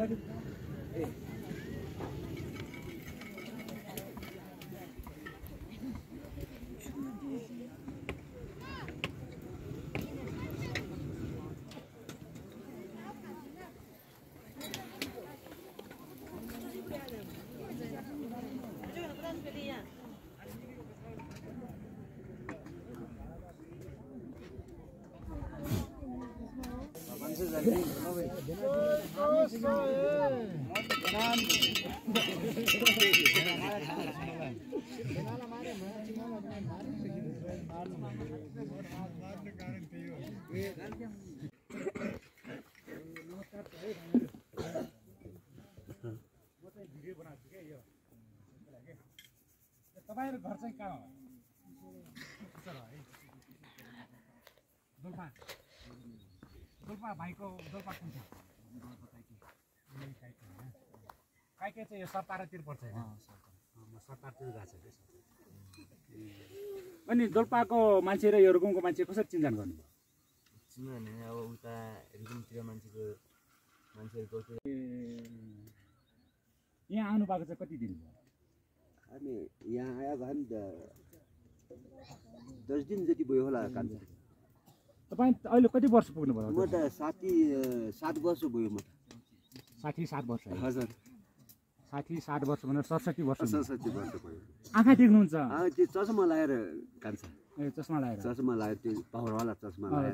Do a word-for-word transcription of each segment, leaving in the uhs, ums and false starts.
तपाईहरु घर चाहिँ कहाँ हो? दोलपा दोलपा भाइको दोलपा कुन छ? काइके चाहिँ यो सरतारतिर पर्छ हैन? म सरतारतिर गएको छु के। अनि दोलपाको मान्छे र यो रुकुमको मान्छे कसरी चिन्जान गर्नुभयो? चिन्नु भने अब उता रुकुमतिर मान्छेको मान्छेहरुको यहाँ आउनु भएको चाहिँ कति दिन भयो? हामी यहाँ आयो भने त दस दिन जति भयो होला कान्छ। तपाईँ अहिले कति वर्ष पुग्नु भयो? म त साठी सात वर्ष भयो म त। साठी सात वर्ष? हजुर साठी सात वर्ष भनेर सडसठी वर्ष सडसठी वर्ष भयो। आँखा देख्नुहुन्छ? त्यो चस्मा लगाएर कान्छ। ए चस्मा लगाएर? चस्मा लगाएर त्यो पावरवाला चस्मा लगाएर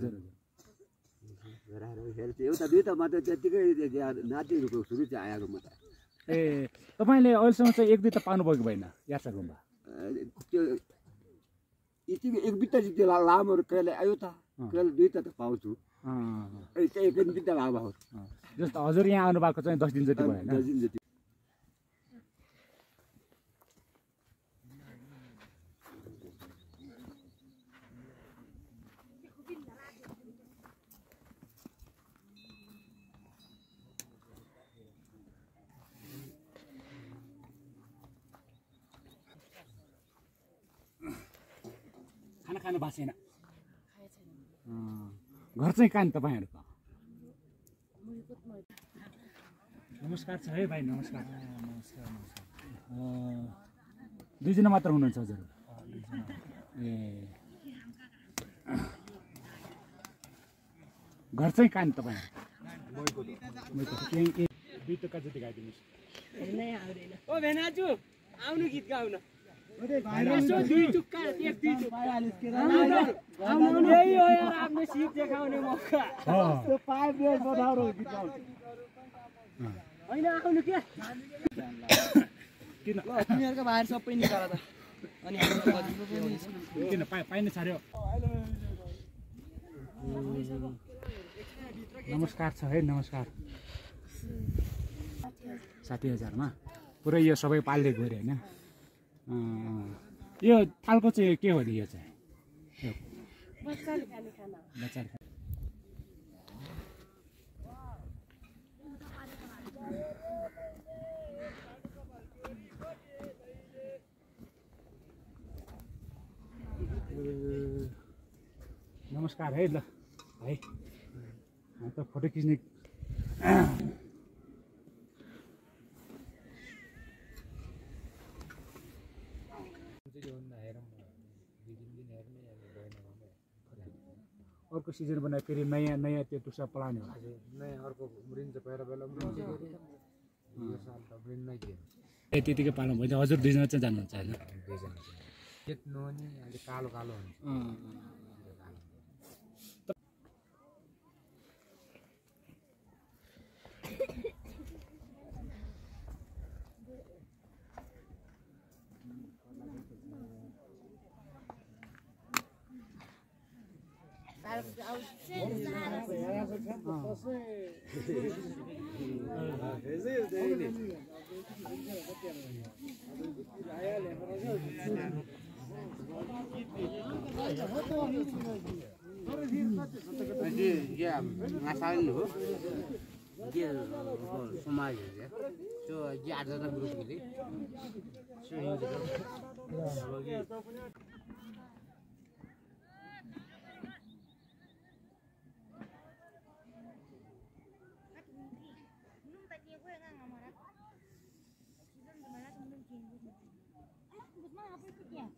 हेर्छु। एउटा दुईवटा मात्र त्यतिकै नातिहरूको सुरु चाहिँ आएको म त। ए तपाईँले अहिलेसम्म चाहिँ एक दुई त पाउनुभयो कि भएन यार्सागुम्बा? त्यो यति एक बित्ता चाहिँ त्यो लामोहरू कहिले आयो त कहिले दुईवटा त पाउँछु। एक बित्ता लामो हो। जस्तो हजुर यहाँ आउनु भएको चाहिँ दस दिन जति भयो होइन? दस दिन जति। खाना खानु भएको छैन? घर चाहिँ कहाँ नि तपाईँहरूको? नमस्कार छ है भाइ। नमस्कार नमस्कार नमस्कार। दुईजना मात्र हुनुहुन्छ हजुर? ए घर चाहिँ कहाँ नि तपाईँहरू? दुई टक्का जति गाइदिनुहोस्। ओ भेनाजु आउनु गीत गाउन। यसो दुई टुक्का एक दुई टुक्का यही हो यार आफ्नो सिप देखाउने मौका। त्यो पाइप रेल बधाउरो गीत गाउनु हैन आउनु के किन तिमीहरुको बाहिर सबै निकाल त अनि हाम्रो किन पाइने छाड्यो? नमस्कार छ है। नमस्कार। साठी हजारमा पुरै यो सबै पाल्दै गयो होइन? यो थालको चाहिँ के हो नि? यो चाहिँ बच्चाले खाने खाना। बच्चाले खाने। नमस्कार है ल भाइ। त फोटो खिच्ने अर्को सिजन बनाए फेरि नयाँ नयाँ त्यो टुसा पलाउने होला। नयाँ अर्को मरिन्छ पहिला बेला ए त्यतिकै पाल्नु भयो। हजुर दुईजना चाहिँ जानुहुन्छ होइन? दुईजना देख्नु नि अलि कालो कालो हुन्छ। Ya, ngasalin loh. Dia semua aja ya. So, dia ada dalam grup ini. So, ini juga. Yeah.